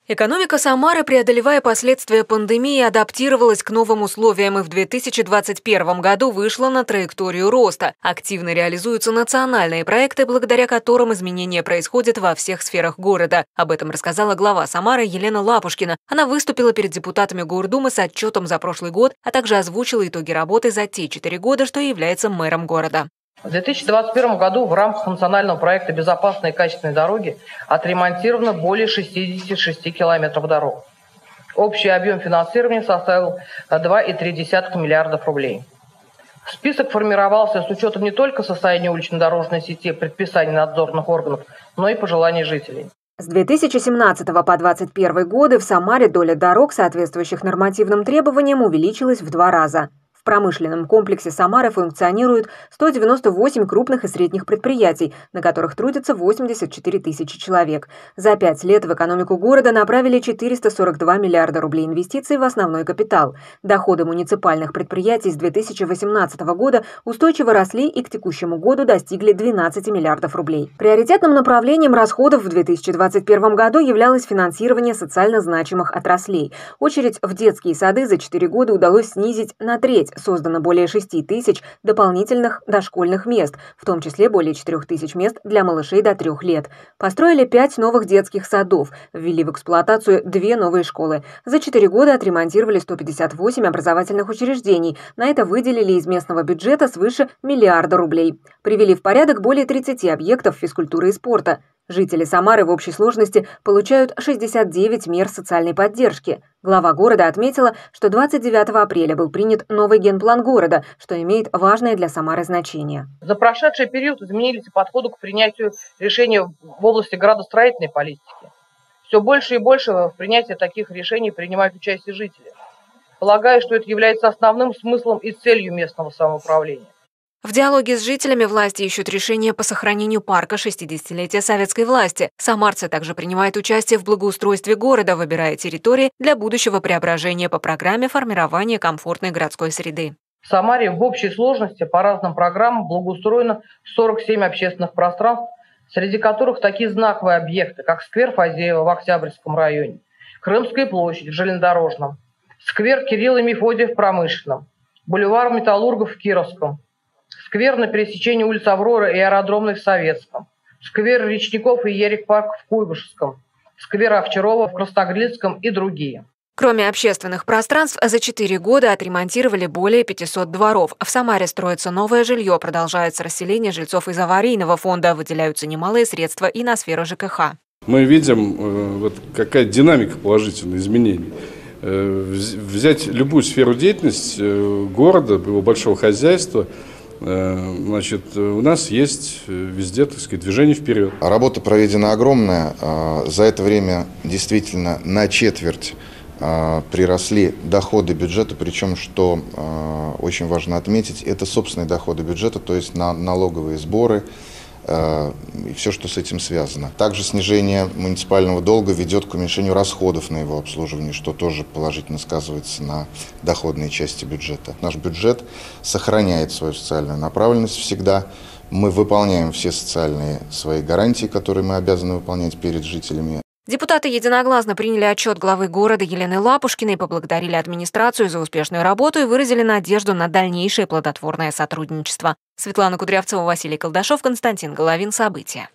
Экономика Самары, преодолевая последствия пандемии, адаптировалась к новым условиям и в 2021 году вышла на траекторию роста. Активно реализуются национальные проекты, благодаря которым изменения происходят во всех сферах города. Об этом рассказала глава Самары Елена Лапушкина. Она выступила перед депутатами Гордумы с отчетом за прошлый год, а также озвучила итоги работы за те 4 года, что является мэром города. В 2021 году в рамках национального проекта «Безопасные и качественные дороги» отремонтировано более 66 километров дорог. Общий объем финансирования составил 2,3 миллиардов рублей. Список формировался с учетом не только состояния улично-дорожной сети, предписаний надзорных органов, но и пожеланий жителей. С 2017 по 2021 годы в Самаре доля дорог, соответствующих нормативным требованиям, увеличилась в 2 раза. В промышленном комплексе Самары функционируют 198 крупных и средних предприятий, на которых трудятся 84 тысячи человек. За 5 лет в экономику города направили 442 миллиарда рублей инвестиций в основной капитал. Доходы муниципальных предприятий с 2018 года устойчиво росли и к текущему году достигли 12 миллиардов рублей. Приоритетным направлением расходов в 2021 году являлось финансирование социально значимых отраслей. Очередь в детские сады за 4 года удалось снизить на треть. Создано более 6 тысяч дополнительных дошкольных мест, в том числе более 4 тысяч мест для малышей до 3 лет. Построили 5 новых детских садов, ввели в эксплуатацию 2 новые школы. За 4 года отремонтировали 158 образовательных учреждений. На это выделили из местного бюджета свыше миллиарда рублей. Привели в порядок более 30 объектов физкультуры и спорта. Жители Самары в общей сложности получают 69 мер социальной поддержки. Глава города отметила, что 29 апреля был принят новый генплан города, что имеет важное для Самары значение. За прошедший период изменились подходы к принятию решений в области градостроительной политики. Все больше и больше в принятии таких решений принимают участие жители. Полагаю, что это является основным смыслом и целью местного самоуправления. В диалоге с жителями власти ищут решения по сохранению парка 60-летия советской власти. Самарцы также принимают участие в благоустройстве города, выбирая территории для будущего преображения по программе формирования комфортной городской среды. В Самаре в общей сложности по разным программам благоустроено 47 общественных пространств, среди которых такие знаковые объекты, как сквер Фазеева в Октябрьском районе, Крымская площадь в Железнодорожном, сквер Кирилла и Мефодия в Промышленном, бульвар Металлургов в Кировском, сквер на пересечении улиц Авроры и Аэродромной в Советском, сквер Речников и Ерик-парк в Куйбышевском, сквер Овчарова в Красногрильском и другие. Кроме общественных пространств, за 4 года отремонтировали более 500 дворов. В Самаре строится новое жилье, продолжается расселение жильцов из аварийного фонда, выделяются немалые средства и на сферу ЖКХ. Мы видим, какая динамика положительных изменений. Взять любую сферу деятельности города, его большого хозяйства, значит, у нас есть везде, так сказать, движение вперед. Работа проведена огромная. За это время действительно на четверть приросли доходы бюджета, причем, что очень важно отметить, это собственные доходы бюджета, то есть налоговые сборы и все, что с этим связано. Также снижение муниципального долга ведет к уменьшению расходов на его обслуживание, что тоже положительно сказывается на доходной части бюджета. Наш бюджет сохраняет свою социальную направленность всегда. Мы выполняем все социальные свои гарантии, которые мы обязаны выполнять перед жителями. Депутаты единогласно приняли отчет главы города Елены Лапушкиной, поблагодарили администрацию за успешную работу и выразили надежду на дальнейшее плодотворное сотрудничество. Светлана Кудрявцева, Василий Колдашов, Константин Головин. События.